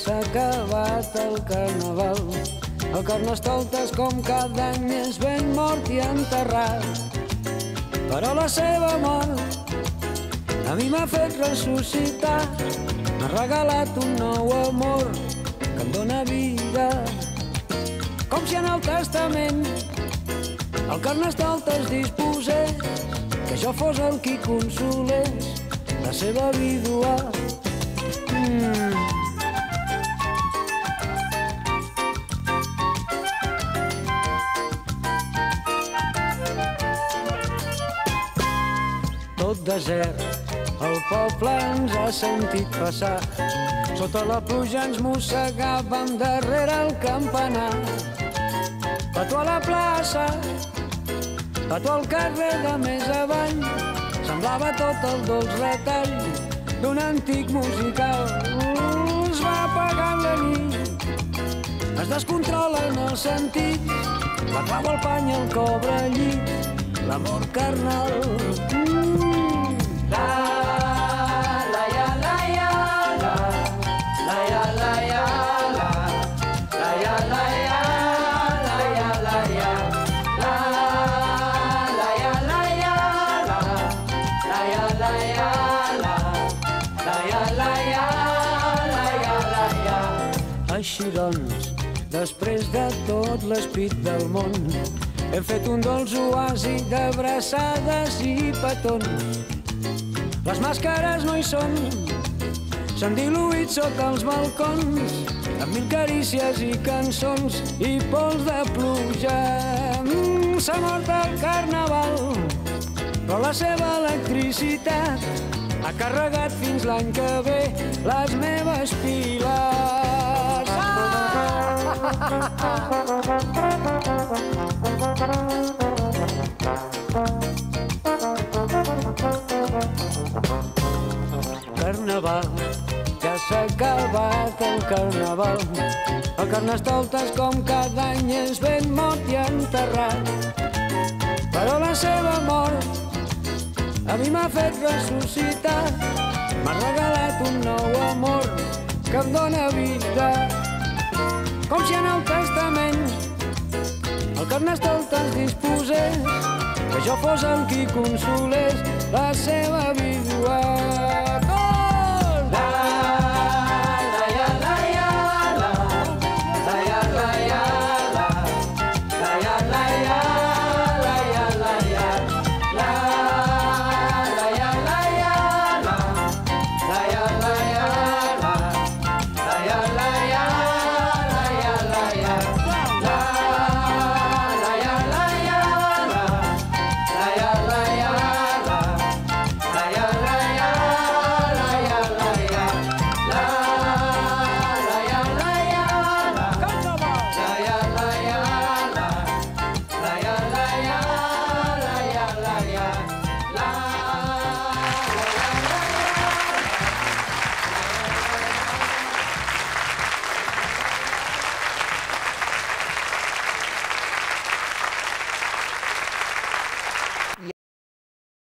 s'ha acabat el carnaval. El Carnestoltes, com cada any, és ben mort i enterrat. Però la seva mort a mi m'ha fet ressuscitar. M'ha regalat un nou amor que em dóna vida. Com si en el testament el Carnestoltes disposés que jo fos el qui consolés la seva vídua. Tot desert, el poble ens ha sentit passar. Sota la pluja ens mossegàvem darrere el campanar. Petó a la plaça, petó al carrer de més avall. Semblava tot el dolç retall d'un antic musical. Es va apagant la nit, es descontrolen els sentits. La clau al pany, el cobrellit, l'amor carnal. Així doncs, després de tot l'espit del món, hem fet un dolç oasi d'abraçades i petons. Les màscares no hi són, s'han diluït sota els balcons, amb mil carícies i cançons i pols de pluja. S'ha mort el carnaval, però la seva electricitat ha carregat fins l'any que ve les meves piles. Carnaval, ja s'ha acabat el carnaval. El Carnestoltes, com cada any, és ben mort i enterrat. Però la seva mort a mi m'ha fet ressuscitar. M'ha regalat un nou amor que em dóna vida. Com si en el testament el Carnestoltes disposés que jo fos el qui consolés la seva vídua.